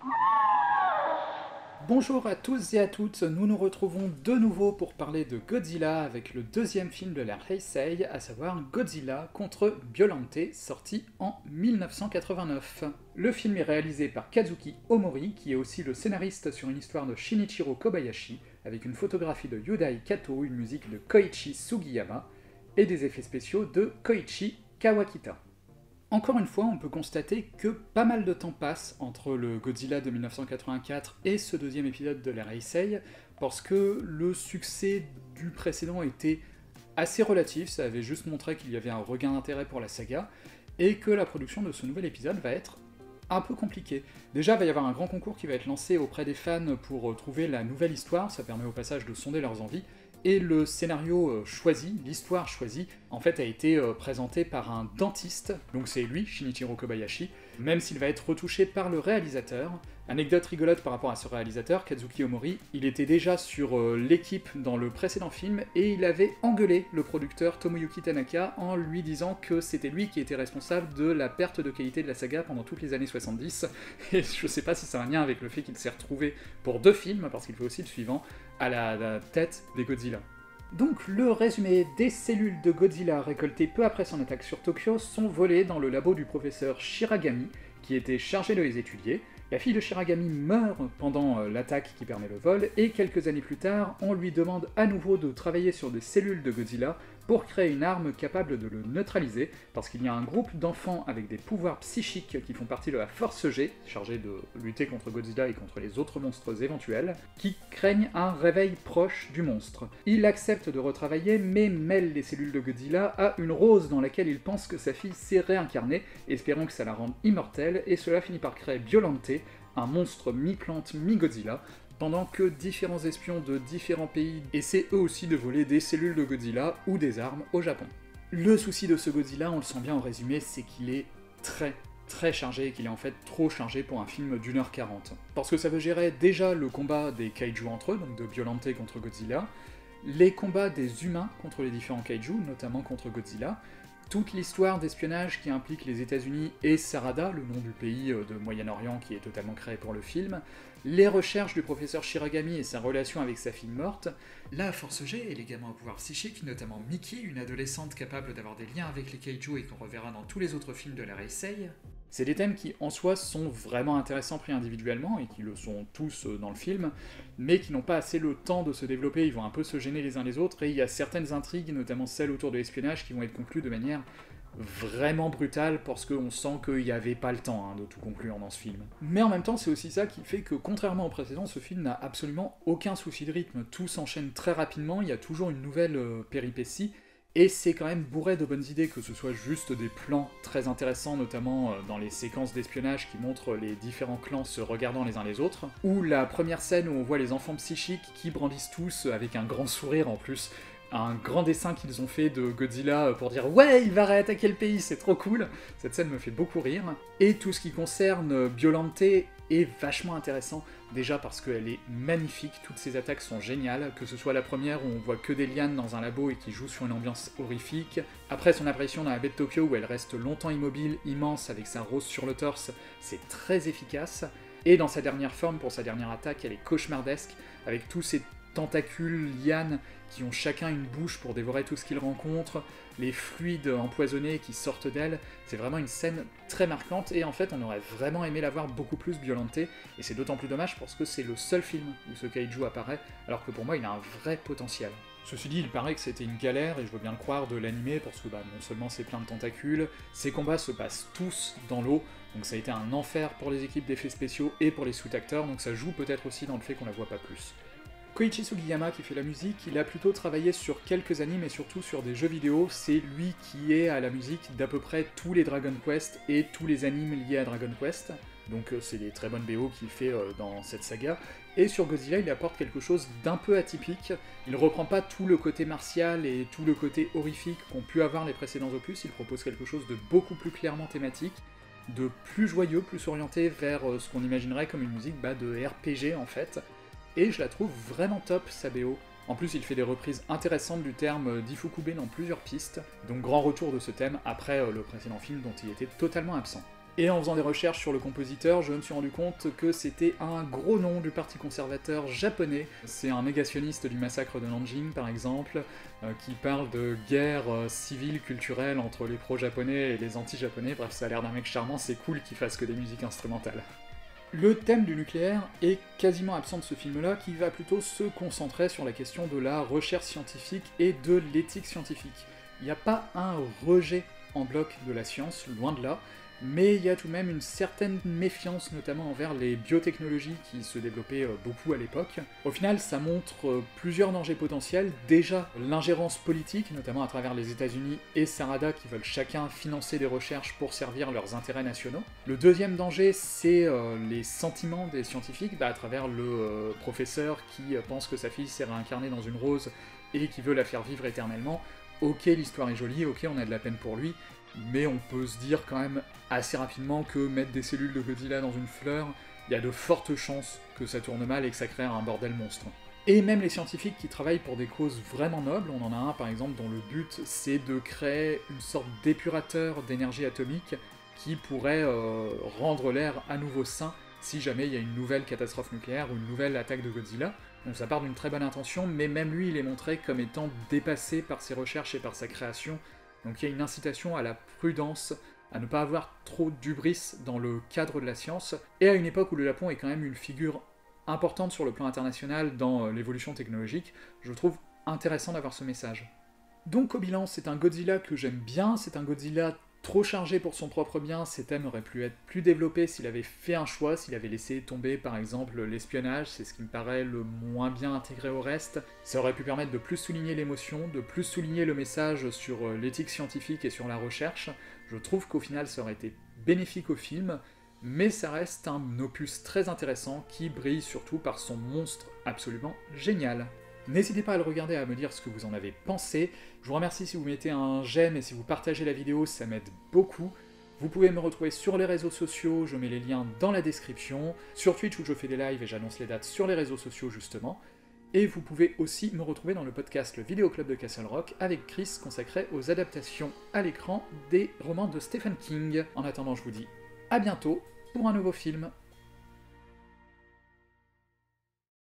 Bonjour à tous et à toutes, nous nous retrouvons de nouveau pour parler de Godzilla avec le deuxième film de la Heisei, à savoir Godzilla contre Biollante, sorti en 1989. Le film est réalisé par Kazuki Omori, qui est aussi le scénariste sur une histoire de Shinichiro Kobayashi, avec une photographie de Yudai Kato, une musique de Koichi Sugiyama, et des effets spéciaux de Koichi Kawakita. Encore une fois, on peut constater que pas mal de temps passe entre le Godzilla de 1984 et ce deuxième épisode de la Heisei, parce que le succès du précédent était assez relatif, ça avait juste montré qu'il y avait un regain d'intérêt pour la saga, et que la production de ce nouvel épisode va être un peu compliquée. Déjà, il va y avoir un grand concours qui va être lancé auprès des fans pour trouver la nouvelle histoire, ça permet au passage de sonder leurs envies, et le scénario choisi, l'histoire choisie, en fait a été présenté par un dentiste, donc c'est lui, Shinichiro Kobayashi, même s'il va être retouché par le réalisateur. Anecdote rigolote par rapport à ce réalisateur, Kazuki Omori, il était déjà sur l'équipe dans le précédent film, et il avait engueulé le producteur Tomoyuki Tanaka en lui disant que c'était lui qui était responsable de la perte de qualité de la saga pendant toutes les années 70, et je sais pas si c'est un lien avec le fait qu'il s'est retrouvé pour 2 films, parce qu'il fait aussi le suivant, à la tête des Godzilla. Donc le résumé des cellules de Godzilla récoltées peu après son attaque sur Tokyo sont volées dans le labo du professeur Shiragami, qui était chargé de les étudier. La fille de Shiragami meurt pendant l'attaque qui permet le vol, et quelques années plus tard, on lui demande à nouveau de travailler sur des cellules de Godzilla pour créer une arme capable de le neutraliser, parce qu'il y a un groupe d'enfants avec des pouvoirs psychiques qui font partie de la Force G, chargée de lutter contre Godzilla et contre les autres monstres éventuels, qui craignent un réveil proche du monstre. Il accepte de retravailler, mais mêle les cellules de Godzilla à une rose dans laquelle il pense que sa fille s'est réincarnée, espérant que ça la rende immortelle, et cela finit par créer Biollante, un monstre mi-plante, mi-Godzilla, pendant que différents espions de différents pays essaient eux aussi de voler des cellules de Godzilla ou des armes au Japon. Le souci de ce Godzilla, on le sent bien en résumé, c'est qu'il est très chargé et qu'il est en fait trop chargé pour un film d'1h40. Parce que ça veut gérer déjà le combat des kaiju entre eux, donc de Biollante contre Godzilla, les combats des humains contre les différents kaiju, notamment contre Godzilla, toute l'histoire d'espionnage qui implique les États-Unis et Sarada, le nom du pays de Moyen-Orient qui est totalement créé pour le film, les recherches du professeur Shiragami et sa relation avec sa fille morte, la Force G et les gamins au pouvoir psychique, notamment Miki, une adolescente capable d'avoir des liens avec les kaiju et qu'on reverra dans tous les autres films de la Heisei. C'est des thèmes qui, en soi, sont vraiment intéressants pris individuellement, et qui le sont tous dans le film, mais qui n'ont pas assez le temps de se développer, ils vont un peu se gêner les uns les autres, et il y a certaines intrigues, notamment celles autour de l'espionnage, qui vont être conclues de manière vraiment brutale, parce qu'on sent qu'il n'y avait pas le temps de tout conclure dans ce film. Mais en même temps, c'est aussi ça qui fait que, contrairement au précédent, ce film n'a absolument aucun souci de rythme, tout s'enchaîne très rapidement, il y a toujours une nouvelle péripétie, et c'est quand même bourré de bonnes idées, que ce soit juste des plans très intéressants, notamment dans les séquences d'espionnage qui montrent les différents clans se regardant les uns les autres, ou la première scène où on voit les enfants psychiques qui brandissent tous avec un grand sourire en plus, un grand dessin qu'ils ont fait de Godzilla pour dire « Ouais, il va réattaquer le pays, c'est trop cool !» Cette scène me fait beaucoup rire. Et tout ce qui concerne Biollante est vachement intéressant, déjà parce qu'elle est magnifique, toutes ses attaques sont géniales, que ce soit la première où on voit que des lianes dans un labo et qui joue sur une ambiance horrifique, après son apparition dans la baie de Tokyo où elle reste longtemps immobile, immense, avec sa rose sur le torse, c'est très efficace, et dans sa dernière forme, pour sa dernière attaque, elle est cauchemardesque, avec tous ces tentacules, lianes, qui ont chacun une bouche pour dévorer tout ce qu'ils rencontrent, les fluides empoisonnés qui sortent d'elle, c'est vraiment une scène très marquante, et en fait on aurait vraiment aimé la voir beaucoup plus Biollante, et c'est d'autant plus dommage parce que c'est le seul film où ce kaiju apparaît, alors que pour moi il a un vrai potentiel. Ceci dit, il paraît que c'était une galère, et je veux bien le croire, de l'animer, parce que non seulement c'est plein de tentacules, ces combats se passent tous dans l'eau, donc ça a été un enfer pour les équipes d'effets spéciaux et pour les sous-acteurs, donc ça joue peut-être aussi dans le fait qu'on la voit pas plus. Koichi Sugiyama qui fait la musique, il a plutôt travaillé sur quelques animes et surtout sur des jeux vidéo, c'est lui qui est à la musique d'à peu près tous les Dragon Quest et tous les animes liés à Dragon Quest, donc c'est des très bonnes BO qu'il fait dans cette saga, et sur Godzilla il apporte quelque chose d'un peu atypique, il reprend pas tout le côté martial et tout le côté horrifique qu'ont pu avoir les précédents opus, il propose quelque chose de beaucoup plus clairement thématique, de plus joyeux, plus orienté vers ce qu'on imaginerait comme une musique de RPG en fait, et je la trouve vraiment top, sa BO. En plus, il fait des reprises intéressantes du terme d'Ifukube dans plusieurs pistes, donc grand retour de ce thème après le précédent film dont il était totalement absent. Et en faisant des recherches sur le compositeur, je me suis rendu compte que c'était un gros nom du parti conservateur japonais. C'est un négationniste du massacre de Nanjing, par exemple, qui parle de guerre civile, culturelle entre les pro-japonais et les anti-japonais. Bref, ça a l'air d'un mec charmant, c'est cool qu'il fasse que des musiques instrumentales. Le thème du nucléaire est quasiment absent de ce film-là, qui va plutôt se concentrer sur la question de la recherche scientifique et de l'éthique scientifique. Il n'y a pas un rejet en bloc de la science, loin de là, mais il y a tout de même une certaine méfiance, notamment envers les biotechnologies qui se développaient beaucoup à l'époque. Au final, ça montre plusieurs dangers potentiels. Déjà, l'ingérence politique, notamment à travers les États-Unis et Sarada, qui veulent chacun financer des recherches pour servir leurs intérêts nationaux. Le deuxième danger, c'est les sentiments des scientifiques, à travers le professeur qui pense que sa fille s'est réincarnée dans une rose et qui veut la faire vivre éternellement. Ok, l'histoire est jolie, ok, on a de la peine pour lui, mais on peut se dire quand même assez rapidement que mettre des cellules de Godzilla dans une fleur, il y a de fortes chances que ça tourne mal et que ça crée un bordel monstre. Et même les scientifiques qui travaillent pour des causes vraiment nobles, on en a un par exemple dont le but c'est de créer une sorte d'épurateur d'énergie atomique qui pourrait rendre l'air à nouveau sain si jamais il y a une nouvelle catastrophe nucléaire ou une nouvelle attaque de Godzilla. Donc ça part d'une très bonne intention, mais même lui il est montré comme étant dépassé par ses recherches et par sa création. Donc il y a une incitation à la prudence, à ne pas avoir trop d'hubris dans le cadre de la science, et à une époque où le Japon est quand même une figure importante sur le plan international dans l'évolution technologique, je trouve intéressant d'avoir ce message. Donc au bilan, c'est un Godzilla que j'aime bien, c'est un Godzilla trop chargé pour son propre bien, ses thèmes auraient pu être plus développés s'il avait fait un choix, s'il avait laissé tomber par exemple l'espionnage, c'est ce qui me paraît le moins bien intégré au reste. Ça aurait pu permettre de plus souligner l'émotion, de plus souligner le message sur l'éthique scientifique et sur la recherche. Je trouve qu'au final ça aurait été bénéfique au film, mais ça reste un opus très intéressant qui brille surtout par son monstre absolument génial. N'hésitez pas à le regarder et à me dire ce que vous en avez pensé. Je vous remercie si vous mettez un j'aime et si vous partagez la vidéo, ça m'aide beaucoup. Vous pouvez me retrouver sur les réseaux sociaux, je mets les liens dans la description, sur Twitch où je fais des lives et j'annonce les dates sur les réseaux sociaux justement. Et vous pouvez aussi me retrouver dans le podcast Le Vidéo Club de Castle Rock avec Chris consacré aux adaptations à l'écran des romans de Stephen King. En attendant, je vous dis à bientôt pour un nouveau film.